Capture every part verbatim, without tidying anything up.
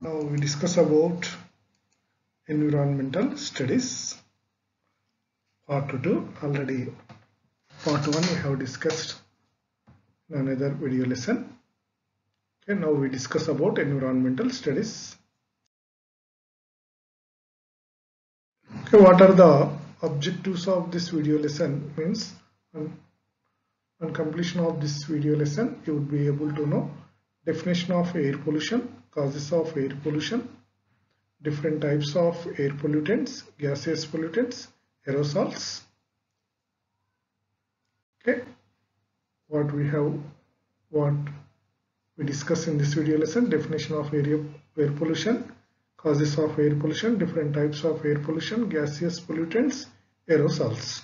Now we discuss about environmental studies part two. Already part one we have discussed in another video lesson. Okay, now we discuss about environmental studies. Okay, what are the objectives of this video lesson? Means on, on completion of this video lesson you would be able to know definition of air pollution, causes of air pollution, different types of air pollutants, gaseous pollutants, aerosols. Okay, what we have, what we discuss in this video lesson: definition of air, air pollution, causes of air pollution, different types of air pollution, gaseous pollutants, aerosols.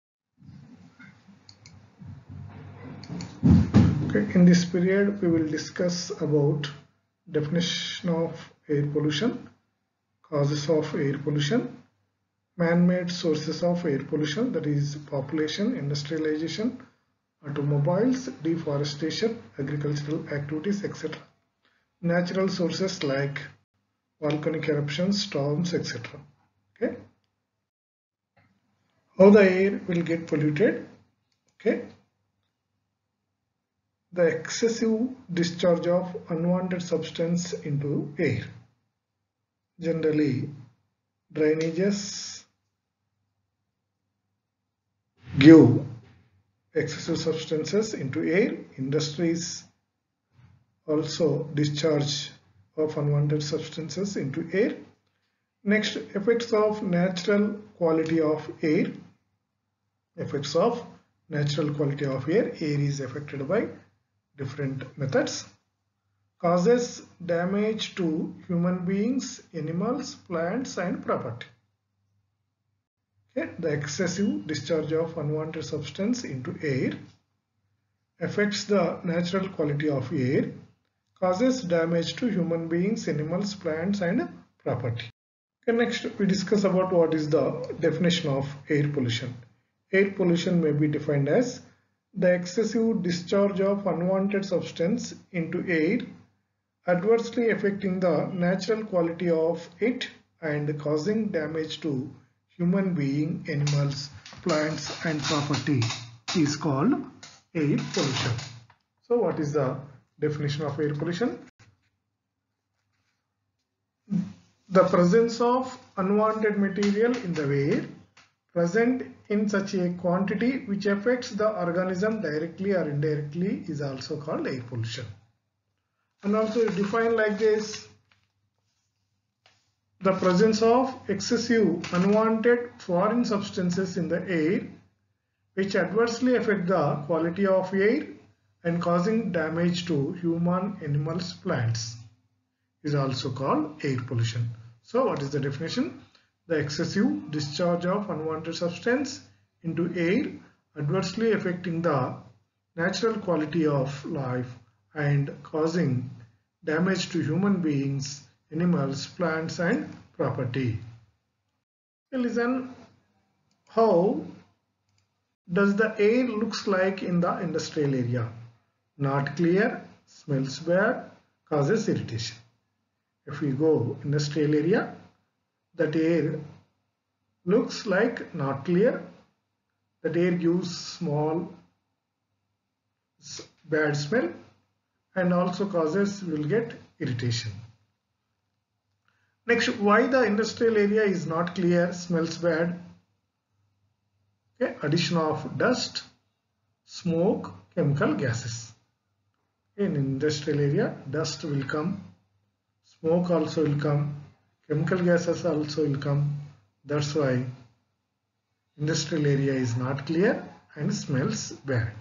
Okay, in this period we will discuss about definition of air pollution, causes of air pollution, man-made sources of air pollution, that is population, industrialization, automobiles, deforestation, agricultural activities, et cetera. Natural sources like volcanic eruptions, storms, et cetera. Okay. How the air will get polluted? Okay. The excessive discharge of unwanted substance into air. Generally, drainages give excessive substances into air. Industries also discharge of unwanted substances into air. Next, effects of natural quality of air. Effects of natural quality of air. Air is affected by different methods. Causes damage to human beings, animals, plants and property. Okay. The excessive discharge of unwanted substance into air affects the natural quality of air, causes damage to human beings, animals, plants and property. Okay, next we discuss about what is the definition of air pollution. Air pollution may be defined as the excessive discharge of unwanted substance into air, adversely affecting the natural quality of it and causing damage to human being, animals, plants and property is called air pollution. So what is the definition of air pollution? The presence of unwanted material in the air present in such a quantity which affects the organism directly or indirectly is also called air pollution. And also defined like this: the presence of excessive unwanted foreign substances in the air which adversely affect the quality of air and causing damage to human, animals, plants is also called air pollution. So what is the definition? The excessive discharge of unwanted substance into air adversely affecting the natural quality of life and causing damage to human beings, animals, plants and property. Listen, how does the air looks like in the industrial area? Not clear, smells bad, causes irritation. If we go industrial area, that air looks like not clear, that air gives small bad smell and also causes will get irritation. Next, why the industrial area is not clear, smells bad? Okay, addition of dust, smoke, chemical gases. In industrial area, dust will come, smoke also will come, chemical gases also will come. That's why industrial area is not clear and smells bad.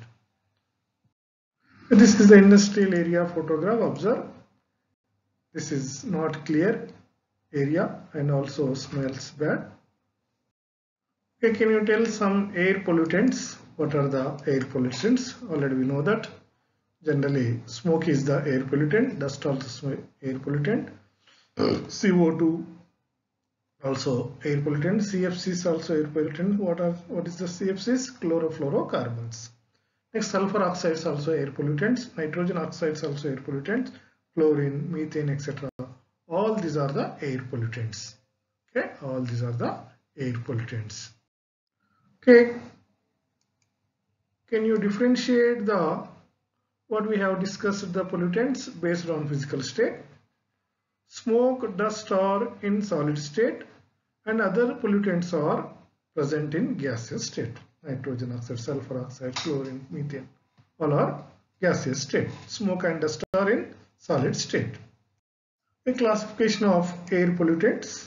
This is the industrial area photograph. Observe, this is not clear area and also smells bad. Okay, can you tell some air pollutants? What are the air pollutants? Already we know that generally smoke is the air pollutant, dust also air pollutant, C O two also air pollutant, C F Cs also air pollutant. What are what is the C F Cs? Chlorofluorocarbons. Next, sulfur oxides also air pollutants, nitrogen oxides also air pollutants, chlorine, methane, et cetera All these are the air pollutants. Okay, all these are the air pollutants. Okay, can you differentiate the what we have discussed, the pollutants based on physical state? Smoke, dust are in solid state, and other pollutants are present in gaseous state. Nitrogen oxide, sulfur oxide, chlorine, methane, all are gaseous state. Smoke and dust are in solid state. A classification of air pollutants.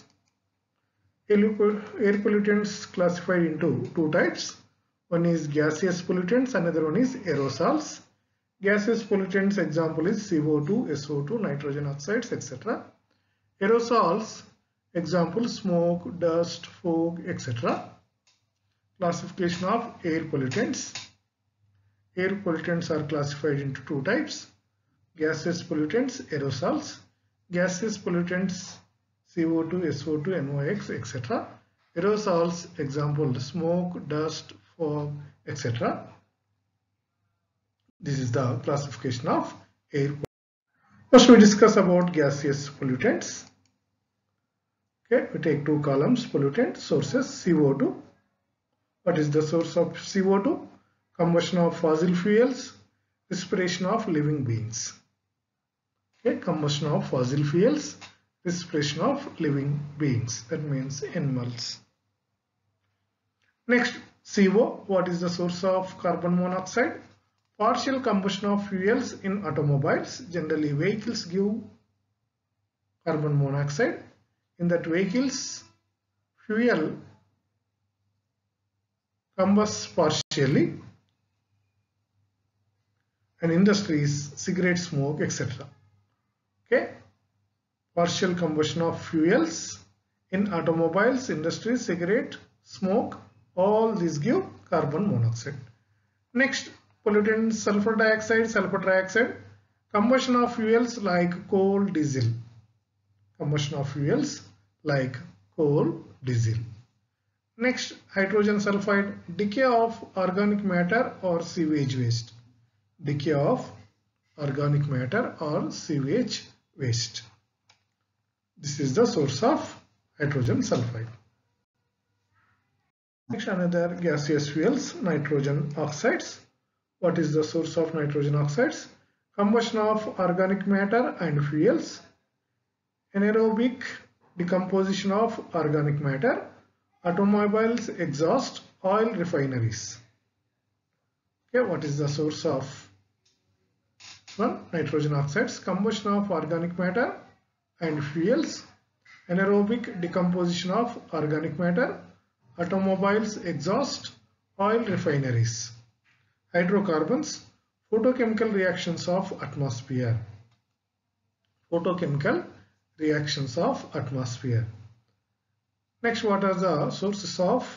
Air pollutants classified into two types. One is gaseous pollutants, another one is aerosols. Gaseous pollutants example is C O two, S O two, nitrogen oxides, et cetera. Aerosols example smoke, dust, fog, et cetera. Classification of air pollutants. Air pollutants are classified into two types. Gaseous pollutants, aerosols. Gaseous pollutants C O two, S O two, N O X, et cetera. Aerosols example smoke, dust, fog, et cetera. This is the classification of air pollutants. First we discuss about gaseous pollutants. Okay, we take two columns, pollutant, sources, C O two. What is the source of C O two? Combustion of fossil fuels, respiration of living beings. Okay, combustion of fossil fuels, respiration of living beings, that means animals. Next, C O, what is the source of carbon monoxide? Partial combustion of fuels in automobiles. Generally vehicles give carbon monoxide. In that vehicles fuel combusts partially, and industries, cigarette smoke, et cetera. Okay, partial combustion of fuels in automobiles, industries, cigarette, smoke, all these give carbon monoxide. Next, pollutants, sulfur dioxide, sulfur trioxide, combustion of fuels like coal, diesel. Combustion of fuels like coal, diesel. Next, hydrogen sulfide, decay of organic matter or sewage waste. Decay of organic matter or sewage waste. This is the source of hydrogen sulfide. Next, another gaseous fuels, nitrogen oxides. What is the source of nitrogen oxides? Combustion of organic matter and fuels. Anaerobic decomposition of organic matter. Automobiles, exhaust, oil refineries. Okay, what is the source of one? Nitrogen oxides, combustion of organic matter and fuels, anaerobic decomposition of organic matter, automobiles, exhaust, oil refineries. Hydrocarbons, photochemical reactions of atmosphere. Photochemical reactions of atmosphere. Next, what are the sources of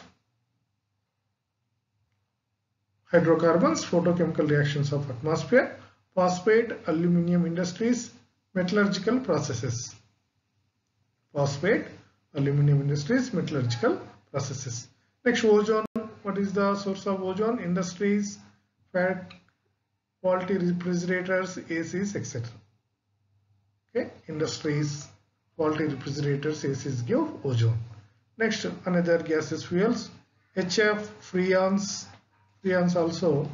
hydrocarbons? Photochemical reactions of atmosphere, phosphate, aluminium industries, metallurgical processes. Phosphate, aluminium industries, metallurgical processes. Next, ozone. What is the source of ozone? Industries, fat, faulty refrigerators, A Cs, et cetera. Okay, industries, faulty refrigerators, A Cs give ozone. Next, another gaseous fuels, H F, freons. Freons also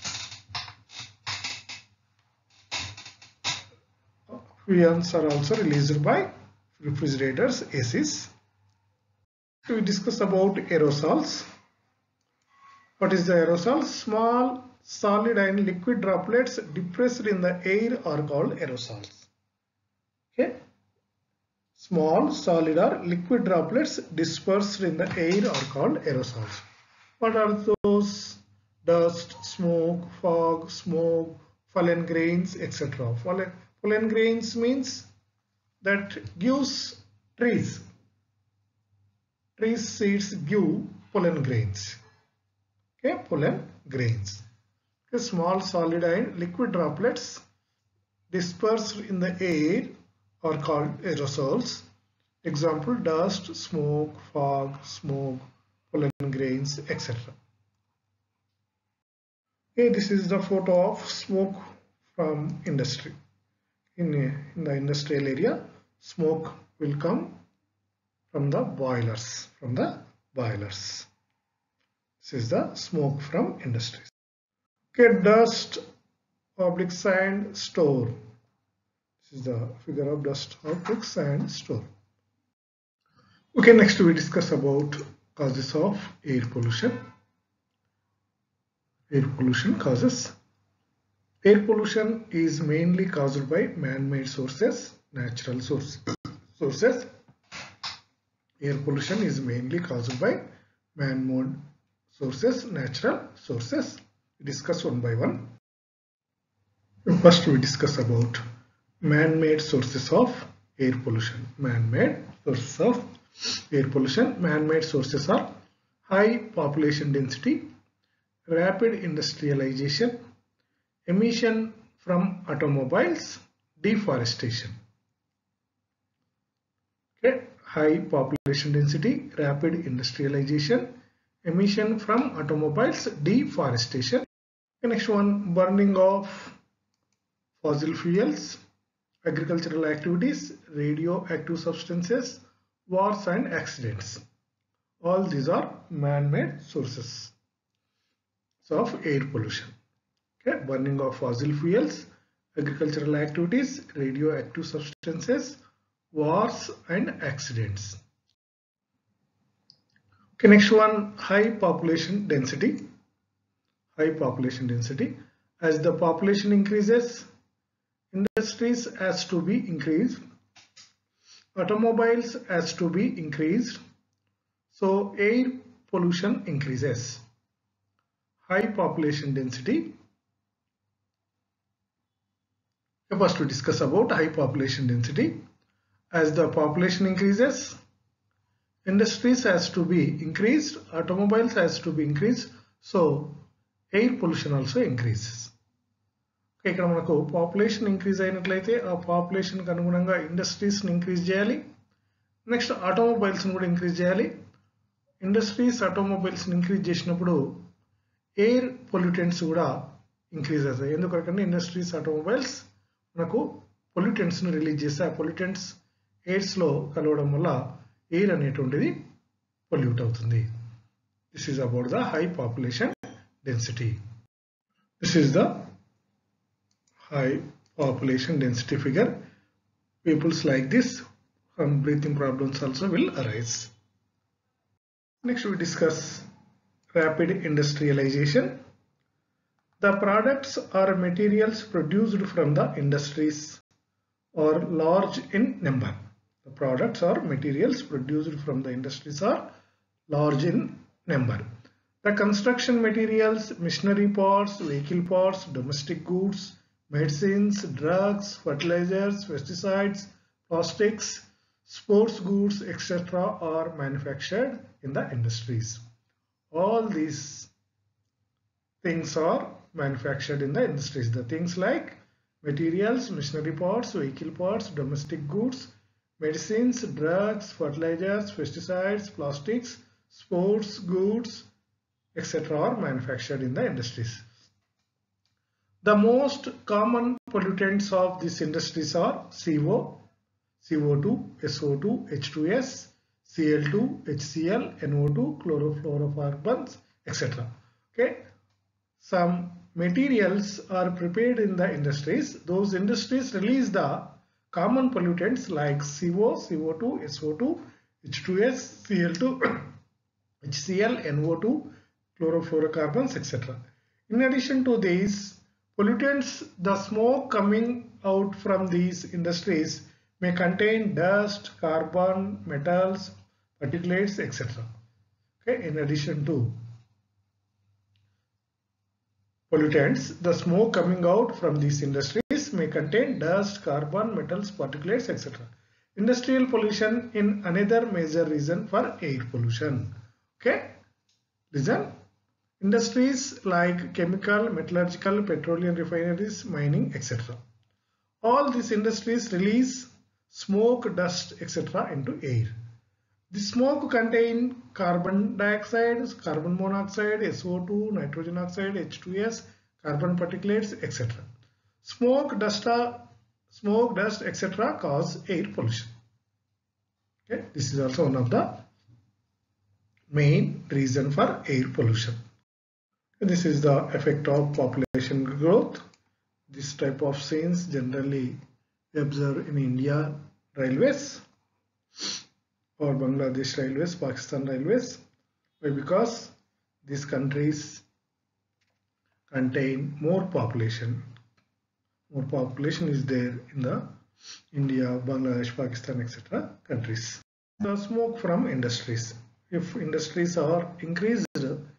freons are also released by refrigerators, A Cs. We discuss about aerosols. What is the aerosol? Small solid and liquid droplets depressed in the air are called aerosols. Okay. Small solid or liquid droplets dispersed in the air are called aerosols. What are those? Dust, smoke, fog, smoke, fallen grains, et cetera. Fallen, fallen grains means that gives trees. Trees seeds give pollen grains. Okay, pollen grains. Okay, small solid and liquid droplets dispersed in the air are called aerosols. Example, dust, smoke, fog, smoke, pollen grains, et cetera. Okay, this is the photo of smoke from industry. In, in the industrial area, smoke will come from the boilers, from the boilers. This is the smoke from industries. Okay, dust, oblique sand, store. This is the figure of dust, oblique sand, store. Okay, next we discuss about causes of air pollution. Air pollution causes. Air pollution is mainly caused by man-made sources, natural sources. sources. Air pollution is mainly caused by man-made sources, natural sources. We discuss one by one. First we discuss about man-made sources of air pollution. Man-made sources of air pollution. Man-made sources are high population density, rapid industrialization, emission from automobiles, deforestation. Okay, high population density, rapid industrialization, emission from automobiles, deforestation. Okay, next one, burning of fossil fuels, agricultural activities, radioactive substances, wars and accidents. All these are man-made sources of air pollution. Okay, burning of fossil fuels, agricultural activities, radioactive substances, wars and accidents. Okay, next one, high population density. High population density. As the population increases, industries has to be increased, automobiles has to be increased, so air pollution increases. High population density. First we discuss about high population density. As the population increases, industries has to be increased, automobiles has to be increased, so air pollution also increases. ఇక్కడ మనకు population increase అయినట్లయితే ఆ population కి అనుగుణంగా industries ని increase చేయాలి, next automobiles ని కూడా ఇంక్రీజ్ చేయాలి. ఇండస్ట్రీస్ ఆటోమొబైల్స్ ని ఇంక్రీజ్ చేసినప్పుడు ఎయిర్ పొల్యూటెంట్స్ కూడా ఇంక్రీజ్ అవుతాయి. ఎందుకంటే ఇండస్ట్రీస్ ఆటోమొబైల్స్ మనకు పొల్యూటెంట్స్ ని రిలీజ్ చేస్తే ఆ పొల్యూటెంట్స్ ఎయిర్స్ లో కలవడం వల్ల ఎయిర్ అనేటువంటిది పొల్యూట్ అవుతుంది. This is about the high population density. This is the high population density figure. Peoples like this, some breathing problems also will arise. Next we discuss rapid industrialization. The products or materials produced from the industries are large in number. The products or materials produced from the industries are large in number. The construction materials, machinery parts, vehicle parts, domestic goods, medicines, drugs, fertilizers, pesticides, plastics, sports goods, et cetera are manufactured in the industries. All these things are manufactured in the industries. The things like materials, machinery parts, vehicle parts, domestic goods, medicines, drugs, fertilizers, pesticides, plastics, sports goods, et cetera are manufactured in the industries. The most common pollutants of these industries are C O, C O two, S O two, H two S, C L two, H C L, N O two, chlorofluorocarbons, et cetera. Okay, some materials are prepared in the industries. Those industries release the common pollutants like C O, C O two, S O two, H two S, C L two, H C L, N O two, chlorofluorocarbons, et cetera. In addition to these pollutants, the smoke coming out from these industries may contain dust, carbon, metals, particulates, et cetera. Okay, in addition to pollutants, the smoke coming out from these industries may contain dust, carbon, metals, particulates, et cetera. Industrial pollution in another major reason for air pollution. Okay, listen. Industries like chemical, metallurgical, petroleum refineries, mining, et cetera. All these industries release smoke, dust, et cetera into air. The smoke contain carbon dioxide, carbon monoxide, S O two, nitrogen oxide, H two S, carbon particulates, et cetera. Smoke, dust, smoke, dust, et cetera cause air pollution. Okay, this is also one of the main reason for air pollution. This is the effect of population growth. This type of scenes generally we observe in India railways or Bangladesh railways, Pakistan railways. Why? Because these countries contain more population. More population is there in the India, Bangladesh, Pakistan, et cetera countries. The smoke from industries. If industries are increased,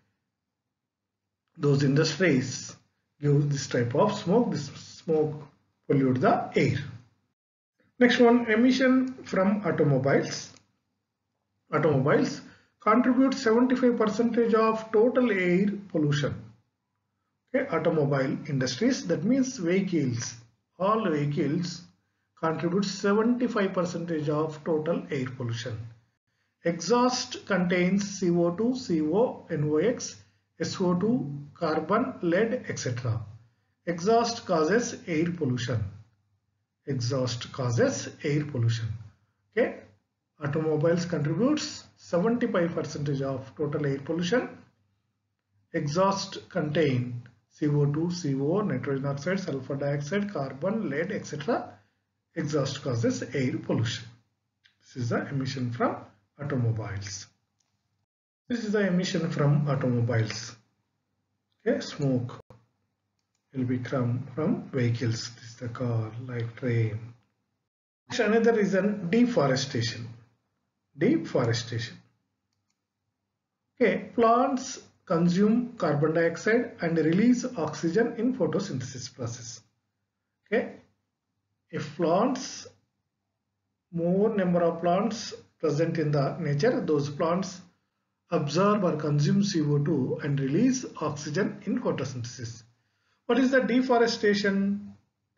those industries give this type of smoke. This smoke pollute the air. Next one, emission from automobiles. Automobiles contribute seventy-five percent of total air pollution. Okay, automobile industries, that means vehicles. All vehicles contribute seventy-five percent of total air pollution. Exhaust contains C O two, C O, N O X, S O two, carbon, lead, et cetera. Exhaust causes air pollution. Exhaust causes air pollution. Okay, automobiles contributes seventy-five percent of total air pollution. Exhaust contain C O two, C O, nitrogen oxide, sulfur dioxide, carbon, lead, et cetera. Exhaust causes air pollution. This is the emission from automobiles. This is the emission from automobiles. Okay, smoke will be come from vehicles. This is the car, like train. Another reason, deforestation. Deforestation. Okay, plants consume carbon dioxide and release oxygen in photosynthesis process. Okay, if plants, more number of plants present in the nature, those plants absorb or consume C O two and release oxygen in photosynthesis. What is the deforestation?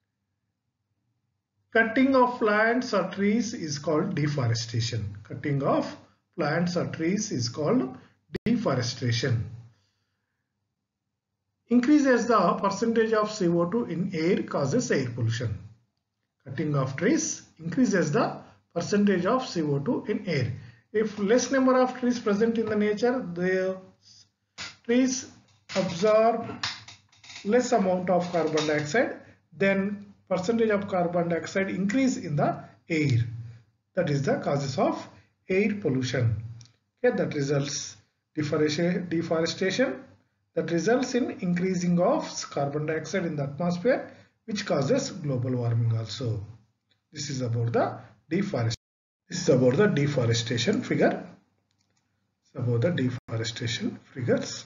Cutting of plants or trees is called deforestation. Cutting of plants or trees is called deforestation. Increases the percentage of C O two in air causes air pollution. Cutting of trees increases the percentage of C O two in air. If less number of trees present in the nature, the trees absorb less amount of carbon dioxide, then percentage of carbon dioxide increase in the air. That is the causes of air pollution. Okay, that results deforestation. That results in increasing of carbon dioxide in the atmosphere, which causes global warming also. This is about the deforestation. This is about the deforestation figure. It's about the deforestation figures.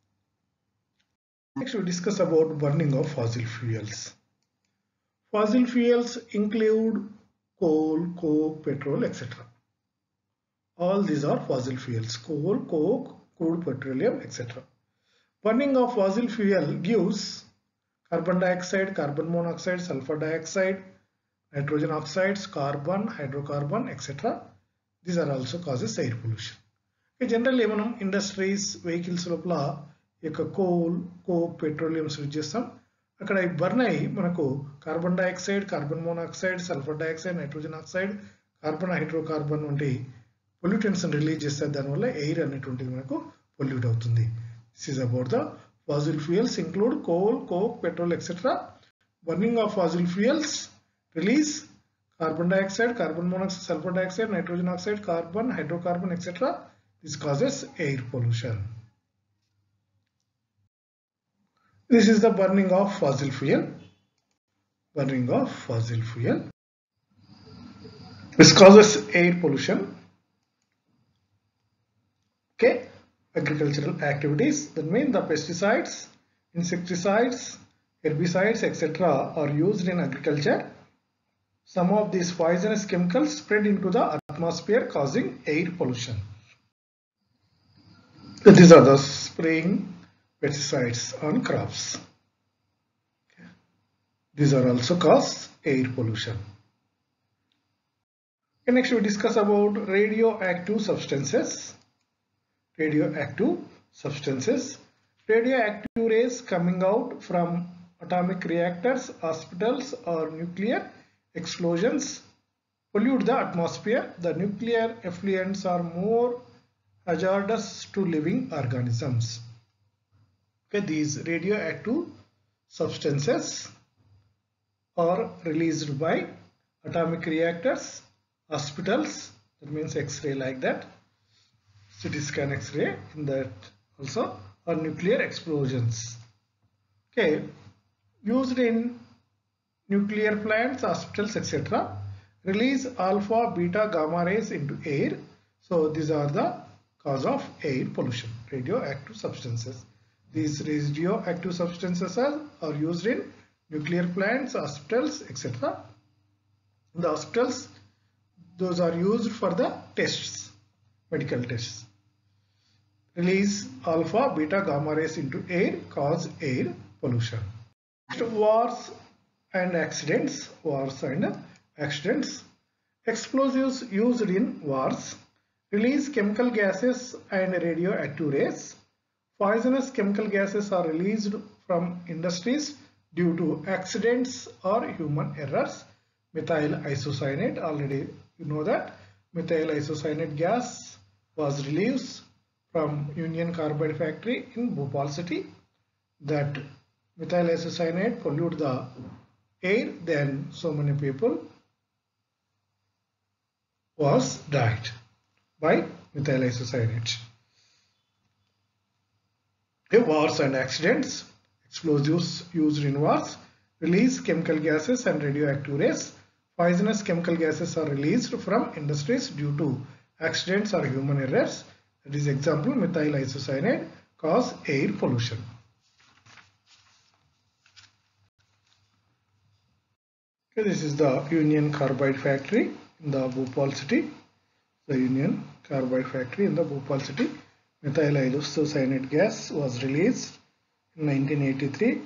Next, we discuss about burning of fossil fuels. Fossil fuels include coal, coke, petrol, et cetera. All these are fossil fuels: coal, coke, crude petroleum, et cetera. Burning of fossil fuel gives carbon dioxide, carbon monoxide, sulfur dioxide, nitrogen oxides, carbon, hydrocarbon, et cetera. These are also causes air pollution. Generally, మనం industries, vehicles లోపల యొక్క coal, coke, petroleum use చేస్తాం. అక్కడ burn అయ్యి మనకు carbon dioxide, carbon monoxide, sulphur dioxide, nitrogen oxide, carbon, hydrocarbon వంటి pollutants release చేస్తారు. దానివల్ల ఎయిర్ అనేటువంటిది మనకు పొల్యూట్ అవుతుంది. This is about the fossil fuels include coal, coke, petrol, et cetera. Burning of fossil fuels release carbon dioxide, carbon monoxide, sulfur dioxide, nitrogen oxide, carbon, hydrocarbon, et cetera. This causes air pollution. This is the burning of fossil fuel. Burning of fossil fuel. This causes air pollution. Okay. Agricultural activities, that means the pesticides, insecticides, herbicides, et cetera are used in agriculture. Some of these poisonous chemicals spread into the atmosphere, causing air pollution. These are the spraying pesticides on crops. Okay. These are also cause air pollution. Okay, next we discuss about radioactive substances. Radioactive substances. Radioactive rays coming out from atomic reactors, hospitals or nuclear explosions pollute the atmosphere. The nuclear effluents are more hazardous to living organisms. Okay, these radioactive substances are released by atomic reactors, hospitals, that means X-ray like that, C T scan X-ray in that also, or nuclear explosions. Okay, used in nuclear plants, hospitals, et cetera. Release alpha, beta, gamma rays into air. So these are the cause of air pollution, radioactive substances. These radioactive substances are, are used in nuclear plants, hospitals, et cetera. In the hospitals, those are used for the tests, medical tests. Release alpha, beta, gamma rays into air, cause air pollution. Wars and accidents, wars and accidents. Explosives used in wars release chemical gases and radioactive rays. Poisonous chemical gases are released from industries due to accidents or human errors. Methyl isocyanate, already you know that methyl isocyanate gas was released from Union Carbide factory in Bhopal city. That methyl isocyanate pollute the air, then so many people was died by methyl isocyanate. Okay, wars and accidents. Explosives used in wars release chemical gases and radioactive rays. Poisonous chemical gases are released from industries due to accidents or human errors. That is example, methyl isocyanate cause air pollution. Okay, this is the Union Carbide factory in the Bhopal city. The Union Carbide factory in the Bhopal city. Methyl isocyanate gas was released in nineteen eighty-three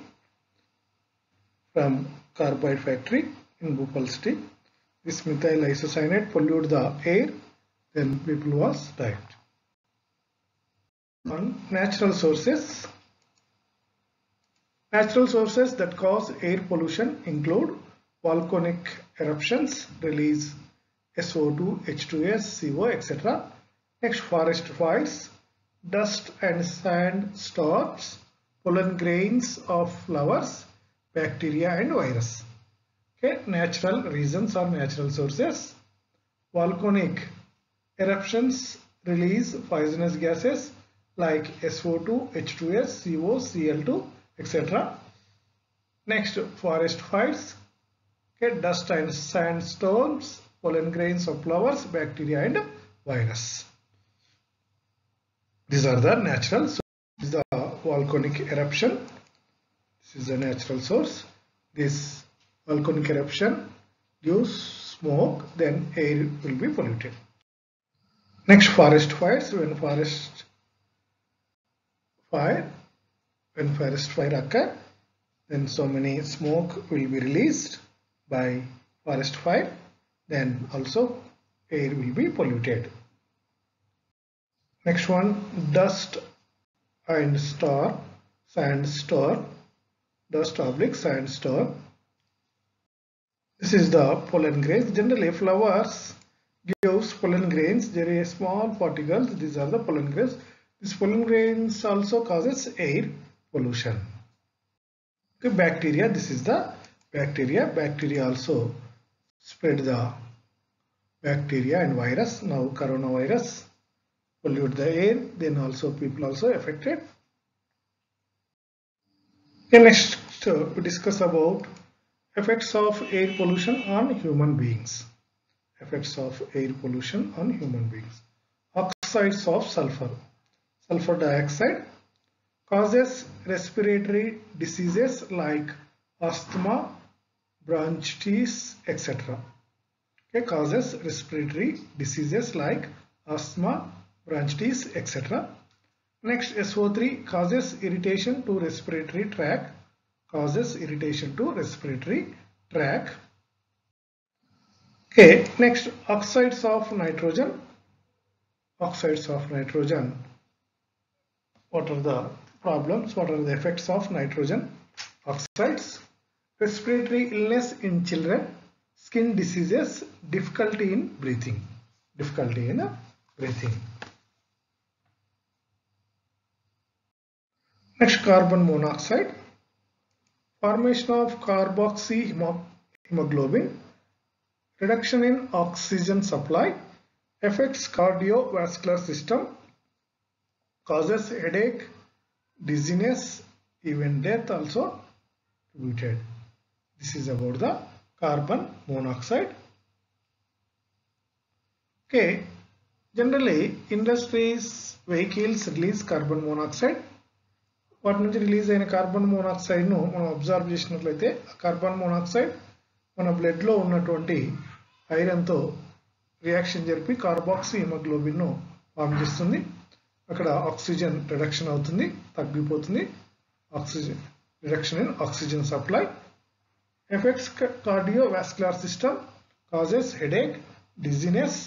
from Carbide factory in Bhopal city. This methyl isocyanate pollute the air, then people was died. On natural sources. Natural sources that cause air pollution include volcanic eruptions, release S O two, H two S, C O, et cetera. Next, forest fires, dust and sand storms, pollen grains of flowers, bacteria and virus. Okay, natural reasons or natural sources. Volcanic eruptions release poisonous gases like S O two, H two S, C O, C L two, et cetera. Next, forest fires. Okay, dust and sand storms, pollen grains of flowers, bacteria and virus. These are the natural sources. This is the volcanic eruption. This is the natural source. This volcanic eruption gives smoke, then air will be polluted. Next, forest fires. When forest fire, when forest fire occur, then so many smoke will be released by forest fire, then also air will be polluted. Next one, dust and storm, sandstorm, dust oblique sandstorm. This is the pollen grains. Generally, flowers gives pollen grains. There are small particles. These are the pollen grains. This pollen grains also causes air pollution. Okay, bacteria. This is the bacteria. Bacteria also spread the bacteria and virus. Now coronavirus pollute the air. Then also people also affected. Okay, next uh, we discuss about effects of air pollution on human beings. Effects of air pollution on human beings. Oxides of sulfur. Sulfur dioxide causes respiratory diseases like asthma, bronchitis, et cetera. Okay, causes respiratory diseases like asthma, bronchitis, et cetera. Next, S O three causes irritation to respiratory tract. Causes irritation to respiratory tract. Okay, next, oxides of nitrogen. Oxides of nitrogen. What are the problems? What are the effects of nitrogen oxides? Respiratory illness in children, skin diseases, difficulty in breathing. Difficulty in breathing. Next, carbon monoxide. Formation of carboxyhemoglobin, reduction in oxygen supply, affects cardiovascular system, causes headache, dizziness, even death also reported. This is about the carbon monoxide. Okay, generally industries, vehicles release carbon monoxide. వాటి నుంచి release అయిన carbon మోనాక్సైడ్ను మనం observe చేసినట్లయితే carbon monoxide మన బ్లడ్లో ఉన్నటువంటి ఐరన్తో reaction జరిపి కార్బాక్సీ హిమోగ్లోబిన్ను ఫామ్ చేస్తుంది. అక్కడ ఆక్సిజన్ రిడక్షన్ అవుతుంది, తగ్గిపోతుంది. Oxygen reduction in oxygen supply, effects cardiovascular system, causes headache, dizziness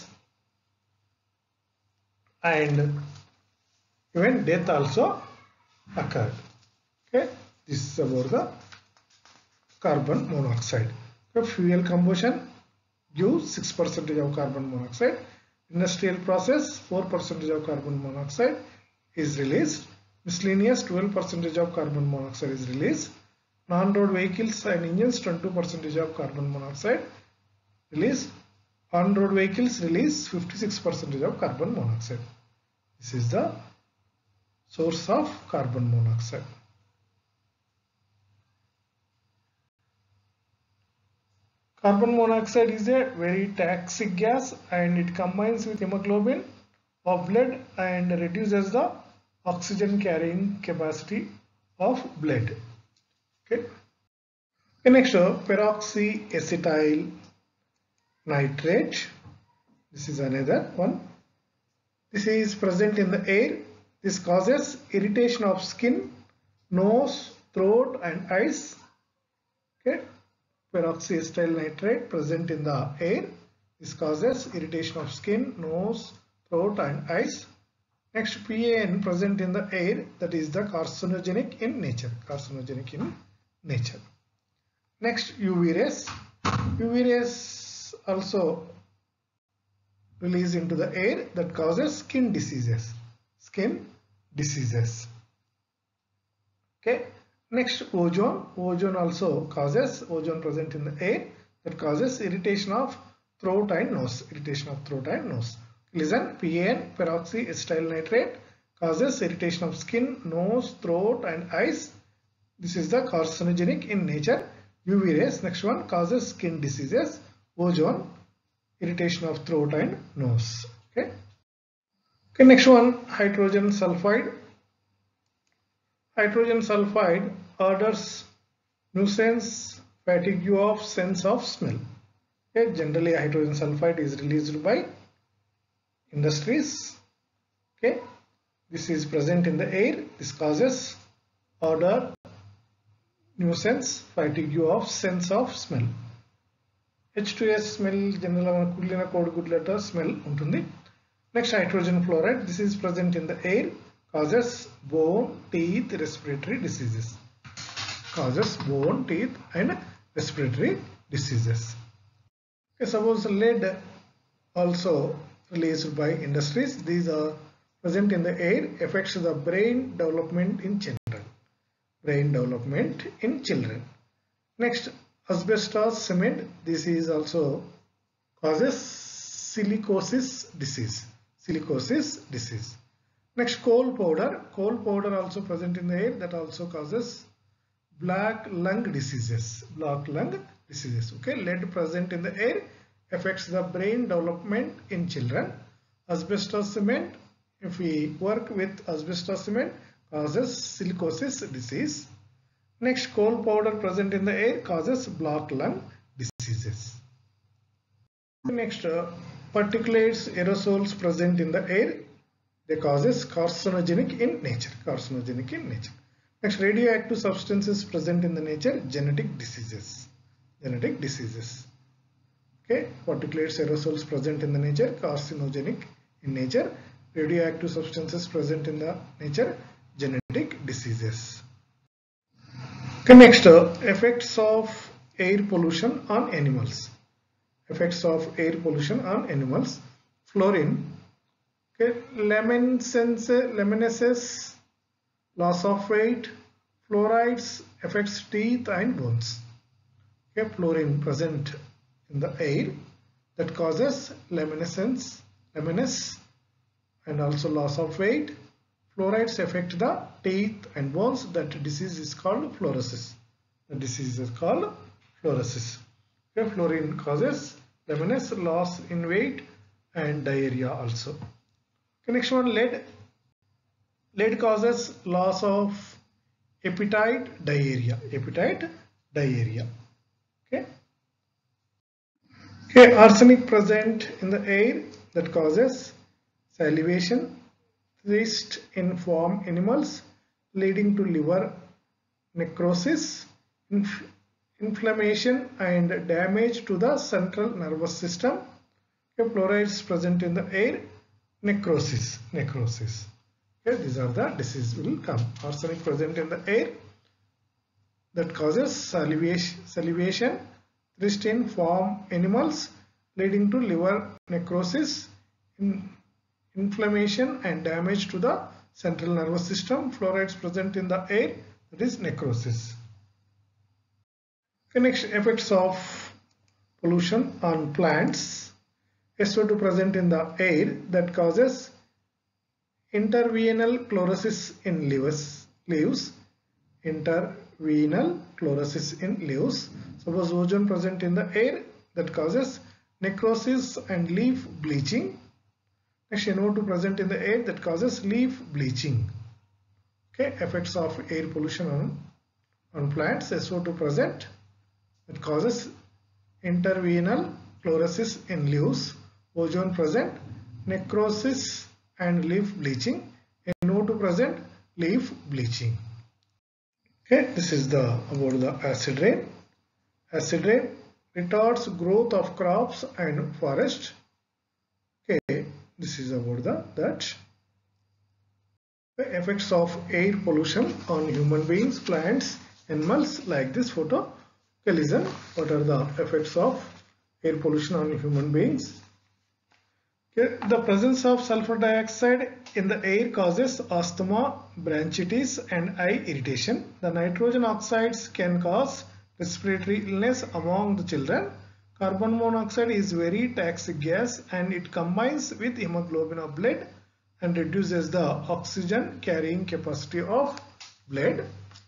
and even death also occurred. Okay, this is about the carbon monoxide. Okay, fuel combustion gives six percent of carbon monoxide. Industrial process, four percent of carbon monoxide is released. Miscellaneous, twelve percent of carbon monoxide is released. Non-road vehicles and engines, twenty-two percent of carbon monoxide released. On-road vehicles release fifty-six percent of carbon monoxide. This is the source of carbon monoxide. Carbon monoxide is a very toxic gas and it combines with hemoglobin of blood and reduces the oxygen carrying capacity of blood. Okay. Okay, next, peroxyacetyl nitrate. This is another one. This is present in the air. This causes irritation of skin, nose, throat and eyes. Okay, peroxyacetyl nitrate present in the air. This causes irritation of skin, nose, throat and eyes. Next, P A N present in the air, that is the carcinogenic in nature. Carcinogenic in nature. Next, U V rays. U V rays also release into the air, that causes skin diseases. Skin diseases. Okay. Next, ozone. Ozone also causes, ozone present in the air, that causes irritation of throat and nose. Irritation of throat and nose. Listen, P A N, peroxyacetyl nitrate, causes irritation of skin, nose, throat and eyes. This is the carcinogenic in nature. U V rays, next one, causes skin diseases. Ozone, irritation of throat and nose. Okay. Okay, next one, hydrogen sulfide. Hydrogen sulfide orders nuisance, fatigue of sense of smell. Okay, generally hydrogen sulfide is released by industries. Okay, this is present in the air. This causes odor, nuisance, fatigue of sense of smell. H two S smell generally kulina kodugudlata smell untundi. Next, hydrogen fluoride. This is present in the air, causes bone, teeth, respiratory diseases. Causes bone, teeth and respiratory diseases. Okay, suppose lead also released by industries. These are present in the air, affects the brain development in children. Brain development in children. Next, asbestos cement. This is also causes silicosis disease. Silicosis disease. Next, coal powder. Coal powder also present in the air, that also causes black lung diseases. Black lung diseases. Okay, lead present in the air affects the brain development in children. Asbestos cement, if we work with asbestos cement, causes silicosis disease. Next, coal powder present in the air causes black lung diseases. Next, uh, particulates, aerosols present in the air, they causes carcinogenic in nature. Carcinogenic in nature. Next, radioactive substances present in the nature, genetic diseases. Genetic diseases. Okay, particulates, aerosols present in the nature, carcinogenic in nature. Radioactive substances present in the nature, genetic diseases. Okay, next, uh, effects of air pollution on animals. effects of air pollution on animals. Fluorine, okay, leishmaniasis, loss of weight. Fluorides affects teeth and bones. Okay, fluorine present in the air that causes leishmaniasis, leishmaniasis and also loss of weight. Fluorides affect the teeth and bones. That disease is called fluorosis. The disease is called fluorosis. Okay, fluorine causes leishmaniasis, loss in weight and diarrhea also. Okay, next one, lead. Lead causes loss of appetite, diarrhea. Appetite, diarrhea. Okay. Okay, arsenic present in the air that causes salivation, thirst in farm animals leading to liver necrosis, inf inflammation and damage to the central nervous system. Okay, fluorides present in the air, necrosis, necrosis. Okay, these are the diseases will come. Arsenic present in the air that causes salivation, salivation, thirst in farm animals leading to liver necrosis, in inflammation and damage to the central nervous system. Fluorides present in the air, that is necrosis. Okay, next, effects of pollution on plants. S O two present in the air that causes intervenal chlorosis in leaves. leaves. Intervenal chlorosis in leaves. Suppose ozone present in the air that causes necrosis and leaf bleaching. Next, N O two present in the air that causes leaf bleaching. Okay, effects of air pollution on, on plants. S O two present that causes intervenal chlorosis in leaves. Ozone present, necrosis and leaf bleaching. N O two present, leaf bleaching. Okay, this is the about the acid rain. Acid rain retards growth of crops and forest. Okay, this is about the that. The effects of air pollution on human beings, plants, animals, like this photo. Okay, listen, what are the effects of air pollution on human beings? Okay, the presence of sulfur dioxide in the air causes asthma, bronchitis and eye irritation. The nitrogen oxides can cause respiratory illness among the children. Carbon monoxide is very toxic gas and it combines with hemoglobin of blood and reduces the oxygen carrying capacity of blood.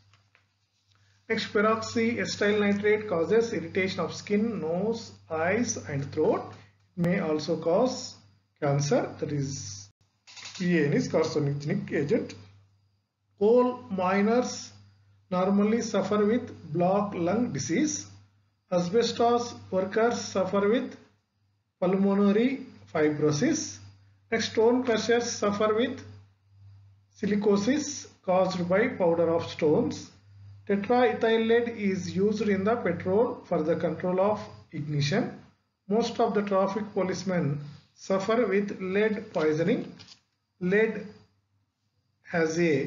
Next, peroxyacetyl nitrate causes irritation of skin, nose, eyes and throat. It may also cause cancer, that is P A N is carcinogenic agent. Coal miners normally suffer with blocked lung disease. Asbestos workers suffer with pulmonary fibrosis. Next, stone crushers suffer with silicosis caused by powder of stones. Tetraethyl lead is used in the petrol for the control of ignition. Most of the traffic policemen suffer with lead poisoning. Lead has a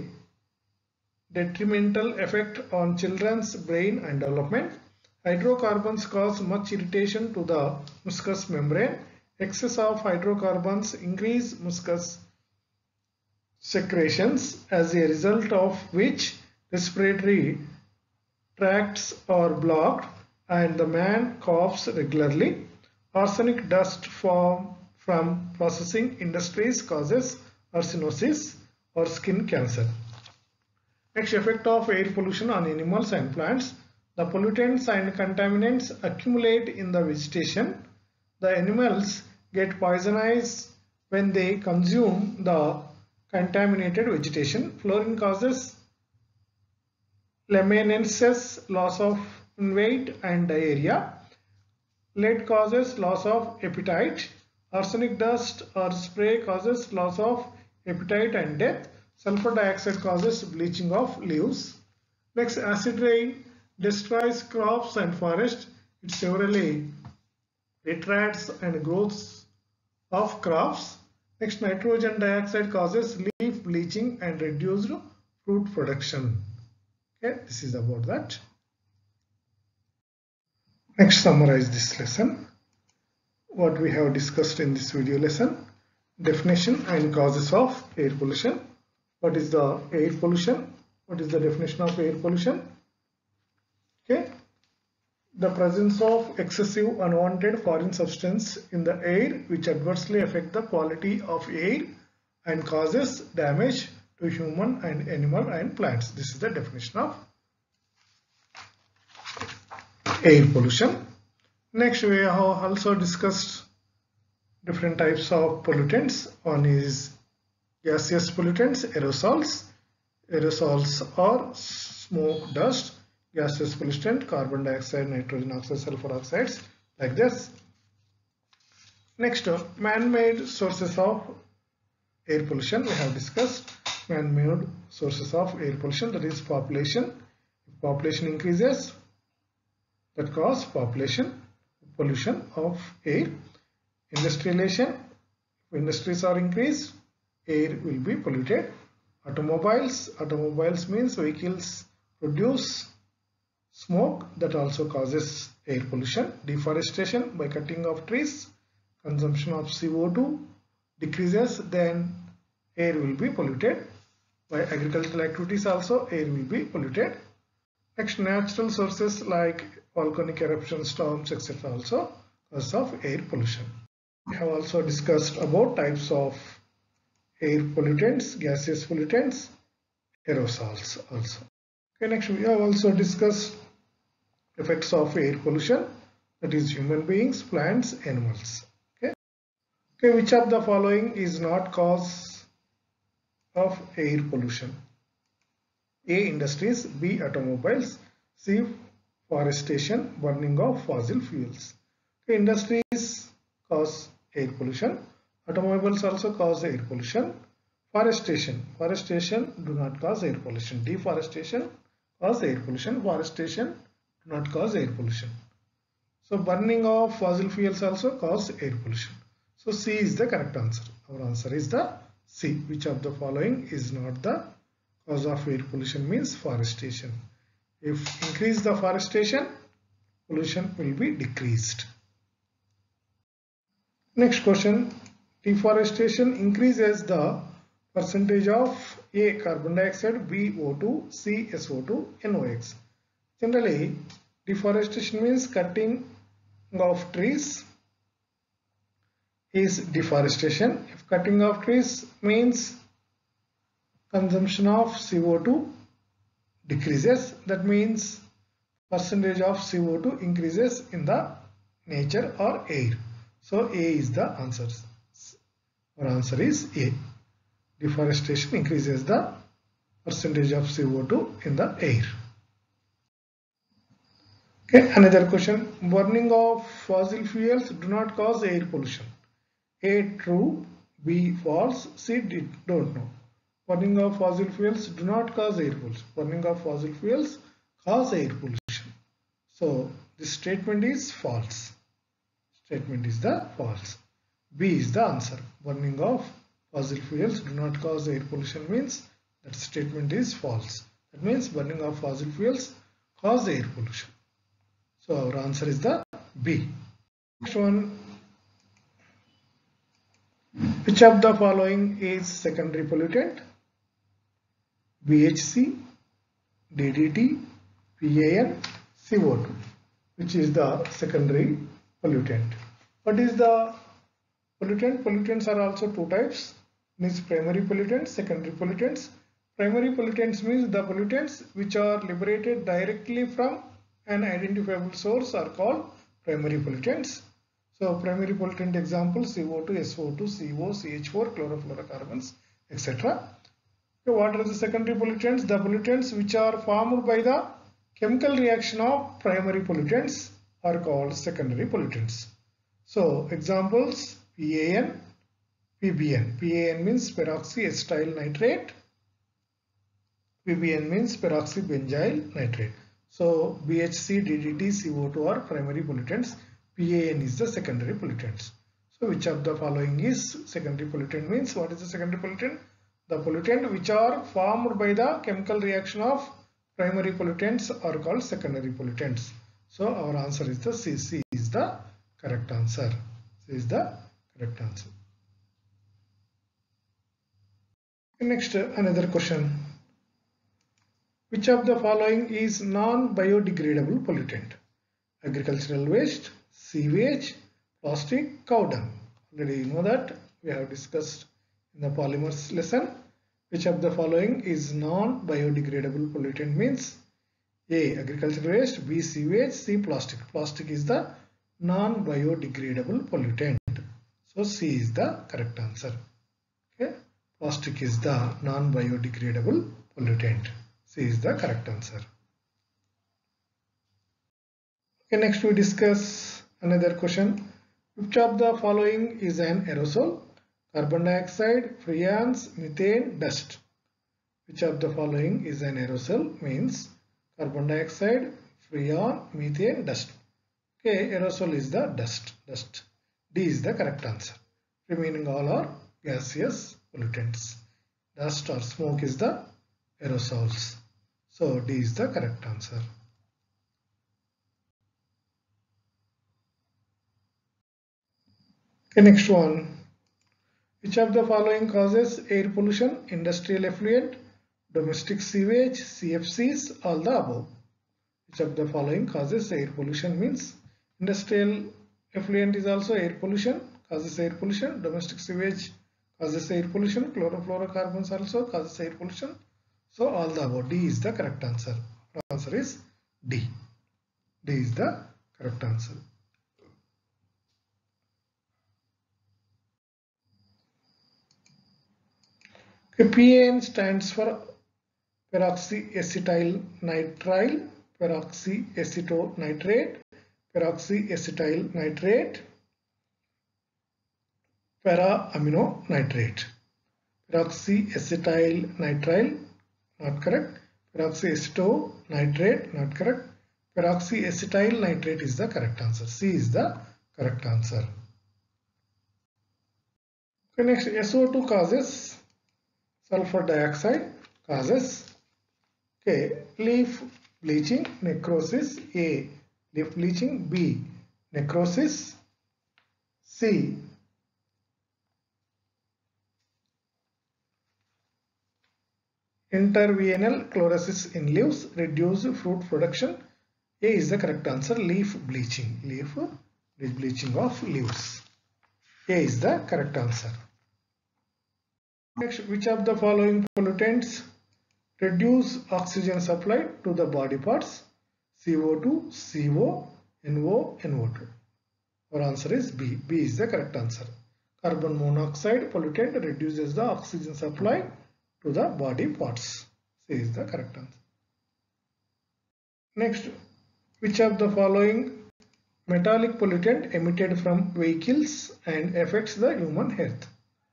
detrimental effect on children's brain and development. Hydrocarbons cause much irritation to the mucous membrane. Excess of hydrocarbons increase mucus secretions, as a result of which respiratory tracts are blocked and the man coughs regularly. Arsenic dust form from processing industries causes arsenosis or skin cancer. Next, effect of air pollution on animals and plants. The pollutants and contaminants accumulate in the vegetation. The animals get poisonized when they consume the contaminated vegetation. Fluorine causes leishmaniasis, loss of weight and diarrhea. Lead causes loss of appetite. Arsenic dust or spray causes loss of appetite and death. Sulfur dioxide causes bleaching of leaves. Next, acid rain destroys crops and forests. It severely retards and growth of crops. Next, nitrogen dioxide causes leaf bleaching and reduced fruit production. Okay, this is about that. Next, summarize this lesson. what we have discussed in this video lesson: definition and causes of air pollution. What is the air pollution? What is the definition of air pollution? Okay, the presence of excessive unwanted foreign substance in the air which adversely affect the quality of air and causes damage to human and animal and plants. This is the definition of air pollution. Next, we have also discussed different types of pollutants. One is gaseous pollutants, aerosols. Aerosols are smoke, dust. Gaseous pollutant, carbon dioxide, nitrogen oxide, sulfur oxides, like this. Next, man-made sources of air pollution. We have discussed man-made sources of air pollution, that is population. If population increases, that cause population pollution of air. Industrialization, if industries are increased, air will be polluted. Automobiles, automobiles means vehicles produce smoke, that also causes air pollution. Deforestation, by cutting of trees, consumption of C O two decreases, then air will be polluted. By agricultural activities also air will be polluted. Next, natural sources like volcanic eruption, storms, et cetera also cause of air pollution. We have also discussed about types of air pollutants, gaseous pollutants, aerosols also. Okay, next we have also discussed effects of air pollution, that is human beings, plants, animals. Okay. Okay, which of the following is not cause of air pollution? A. Industries, B. Automobiles, C. Forestation, burning of fossil fuels. Okay, industries cause air pollution. Automobiles also cause air pollution. Forestation, forestation do not cause air pollution. Deforestation cause air pollution. Forestation do not cause air pollution. So burning of fossil fuels also cause air pollution. So C is the correct answer. Our answer is the C. Which of the following is not the cause of air pollution? Means forestation. If increase the forestation, pollution will be decreased. Next question. Deforestation increases the percentage of A. carbon dioxide, B. O two, C. S O two, N O X. Generally, deforestation means cutting of trees is deforestation. If cutting of trees means consumption of C O two decreases, that means percentage of C O two increases in the nature or air. So A is the answer. Our answer is A. Deforestation increases the percentage of C O two in the air. Okay, another question. Burning of fossil fuels do not cause air pollution. A. True, B. False, C. Did, don't know. Burning of fossil fuels do not cause air pollution. Burning of fossil fuels cause air pollution. So this statement is false. Statement is the false. B is the answer. Burning of fossil fuels do not cause air pollution means that statement is false. That means burning of fossil fuels cause air pollution. So our answer is the B. Next one. Which of the following is secondary pollutant? B H C, D D T, P A N, C O two. Which is the secondary pollutant? What is the pollutant? Pollutants are also two types. One is primary pollutants, secondary pollutants. Primary pollutants means the pollutants which are liberated directly from an identifiable source are called primary pollutants. So primary pollutant example C O two, S O two, C O, C H four, chlorofluorocarbons, et cetera. Okay, what are the secondary pollutants? The pollutants which are formed by the chemical reaction of primary pollutants are called secondary pollutants. So examples: P A N, P B N. P A N means peroxyacetyl nitrate. P B N means peroxybenzyl nitrate. So B H C, D D T, C O two are primary pollutants. P A N is the secondary pollutants. So which of the following is secondary pollutant? Means what is the secondary pollutant? The pollutant which are formed by the chemical reaction of primary pollutants are called secondary pollutants. So our answer is the C. C is the correct answer. C is the correct answer. Next, another question. Which of the following is non-biodegradable pollutant? Agricultural waste, sewage, plastic, cow dung. Already you know that we have discussed in the polymers lesson. Which of the following is non-biodegradable pollutant means A. Agricultural waste, B. Sewage, C. Plastic. Plastic is the non-biodegradable pollutant. So C is the correct answer. Okay. Plastic is the non-biodegradable pollutant. C is the correct answer. Okay, next we discuss another question. Which of the following is an aerosol? Carbon dioxide, freons, methane, dust. Which of the following is an aerosol means carbon dioxide, freon, methane, dust. Okay, aerosol is the dust. Dust. D is the correct answer. Remaining all are gaseous pollutants. Dust or smoke is the aerosols. So D is the correct answer. Okay, next one. Which of the following causes air pollution? Industrial effluent, domestic sewage, C F Cs, all the above. Which of the following causes air pollution means industrial effluent is also air pollution, causes air pollution, domestic sewage causes air pollution, chlorofluorocarbons also causes air pollution. So all the above. D is the correct answer. The answer is D. D is the correct answer. Okay, P A N stands for peroxyacetyl nitrile, peroxyacetonitrate, peroxyacetyl nitrate, para-amino nitrate. Peroxyacetyl nitrile, not correct. Peroxyacetonitrate, not correct. Peroxyacetyl nitrate is the correct answer. C is the correct answer. Okay, next, S O two causes sulfur dioxide, causes okay, leaf bleaching, necrosis. A. Leaf bleaching. B. Necrosis. C. Interveinal chlorosis in leaves, reduce fruit production. A is the correct answer. Leaf bleaching. Leaf bleaching of leaves. A is the correct answer. Next, which of the following pollutants reduce oxygen supply to the body parts? C O two, C O, N O, N O two. Our answer is B. B is the correct answer. Carbon monoxide pollutant reduces the oxygen supply to the body parts. C is the correct answer. Next, which of the following metallic pollutant emitted from vehicles and affects the human health?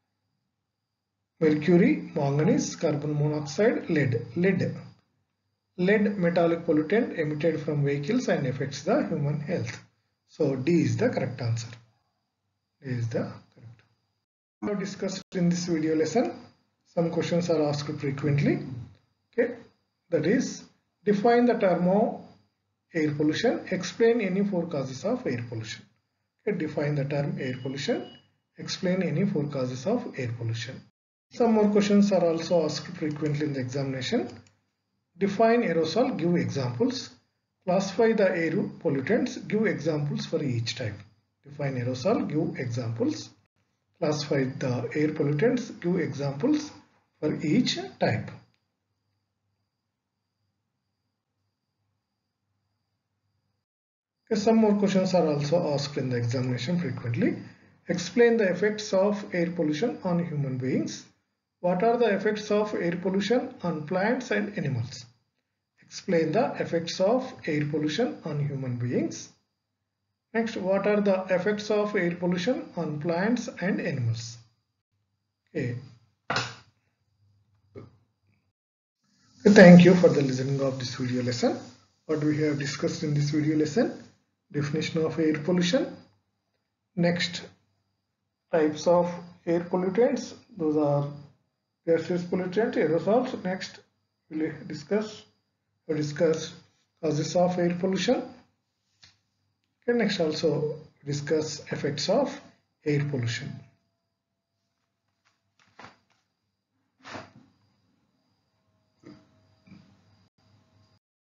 Mercury, manganese, carbon monoxide, lead. Lead. Lead metallic pollutant emitted from vehicles and affects the human health. So D is the correct answer. D is the correct. We have discussed in this video lesson. Some questions are asked frequently. Okay, that is, define the term of air pollution. Explain any four causes of air pollution. Okay, define the term air pollution. Explain any four causes of air pollution. Some more questions are also asked frequently in the examination. Define aerosol, give examples. Classify the air pollutants, give examples for each type. Define aerosol, give examples. Classify the air pollutants, give examples for each type. Okay, some more questions are also asked in the examination frequently. Explain the effects of air pollution on human beings. What are the effects of air pollution on plants and animals? Explain the effects of air pollution on human beings. Next, what are the effects of air pollution on plants and animals? Okay. Thank you for the listening of this video lesson. What we have discussed in this video lesson: definition of air pollution. Next, types of air pollutants. Those are gaseous pollutant, aerosols. Next, we will discuss we discuss causes of air pollution. Okay, next also discuss effects of air pollution.